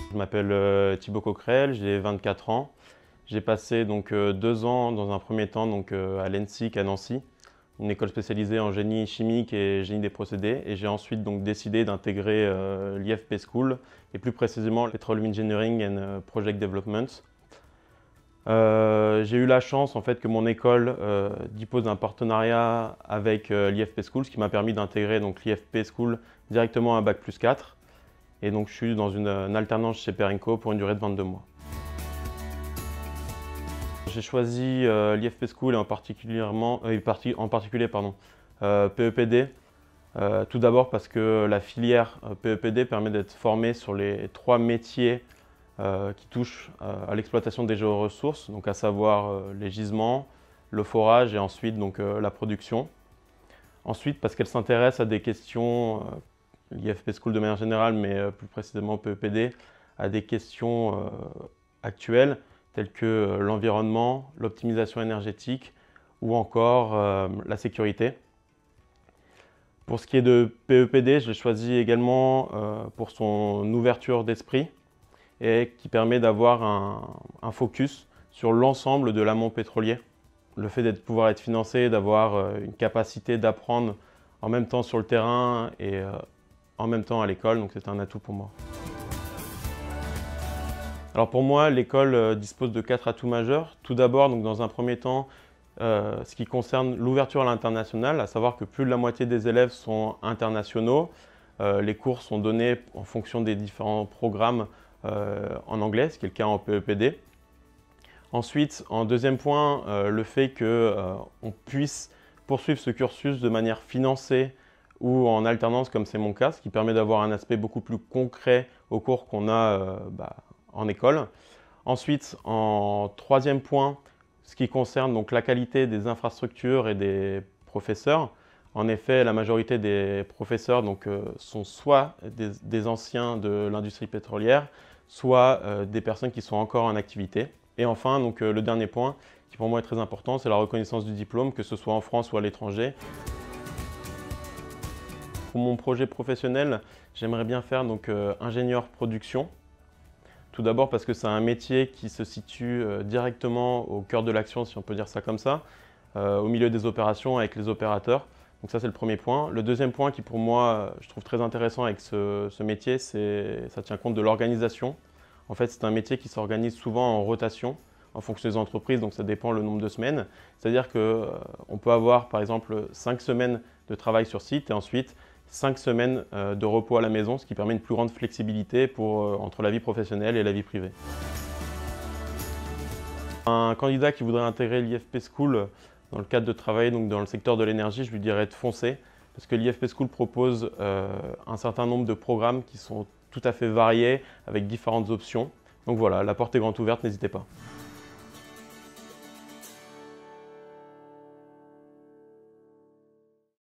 Je m'appelle Thibaut Coquerel, j'ai 24 ans. J'ai passé 2 ans dans un premier temps à l'ENSIC à Nancy, une école spécialisée en génie chimique et génie des procédés. Et j'ai ensuite décidé d'intégrer l'IFP School et plus précisément Petroleum Engineering and Project Development. J'ai eu la chance en fait que mon école dispose d'un partenariat avec l'IFP School, ce qui m'a permis d'intégrer l'IFP School directement à Bac+4. Et donc je suis dans une alternance chez Perenco pour une durée de 22 mois. J'ai choisi l'IFP School et en particulier PEPD. Tout d'abord parce que la filière PEPD permet d'être formé sur les 3 métiers qui touchent à l'exploitation des géoressources, donc à savoir les gisements, le forage et ensuite la production. Ensuite parce qu'elle s'intéresse à des questions, l'IFP School de manière générale, mais plus précisément PEPD, à des questions actuelles telles que l'environnement, l'optimisation énergétique ou encore la sécurité. Pour ce qui est de PEPD, je l'ai choisi également pour son ouverture d'esprit et qui permet d'avoir un focus sur l'ensemble de l'amont pétrolier. Le fait de pouvoir être financé, d'avoir une capacité d'apprendre en même temps sur le terrain et en même temps à l'école, donc c'est un atout pour moi. Alors pour moi, l'école dispose de 4 atouts majeurs. Tout d'abord, dans un premier temps, ce qui concerne l'ouverture à l'international, à savoir que plus de la moitié des élèves sont internationaux. Les cours sont donnés en fonction des différents programmes en anglais, ce qui est le cas en PEPD. Ensuite, en deuxième point, le fait qu'on puisse poursuivre ce cursus de manière financée ou en alternance comme c'est mon cas, ce qui permet d'avoir un aspect beaucoup plus concret au cours qu'on a en école. Ensuite, en troisième point, ce qui concerne la qualité des infrastructures et des professeurs. En effet, la majorité des professeurs sont soit des anciens de l'industrie pétrolière, soit des personnes qui sont encore en activité. Et enfin, le dernier point, qui pour moi est très important, c'est la reconnaissance du diplôme, que ce soit en France ou à l'étranger. Pour mon projet professionnel, j'aimerais bien faire ingénieur production. Tout d'abord parce que c'est un métier qui se situe directement au cœur de l'action, si on peut dire ça comme ça, au milieu des opérations avec les opérateurs. Donc ça, c'est le premier point. Le deuxième point qui pour moi, je trouve très intéressant avec ce métier, ça tient compte de l'organisation. En fait, c'est un métier qui s'organise souvent en rotation en fonction des entreprises, donc ça dépend le nombre de semaines. C'est-à-dire qu'on peut avoir par exemple 5 semaines de travail sur site et ensuite 5 semaines de repos à la maison, ce qui permet une plus grande flexibilité entre la vie professionnelle et la vie privée. Un candidat qui voudrait intégrer l'IFP School dans le cadre de travailler dans le secteur de l'énergie, je lui dirais de foncer, parce que l'IFP School propose un certain nombre de programmes qui sont tout à fait variés, avec différentes options. Donc voilà, la porte est grande ouverte, n'hésitez pas.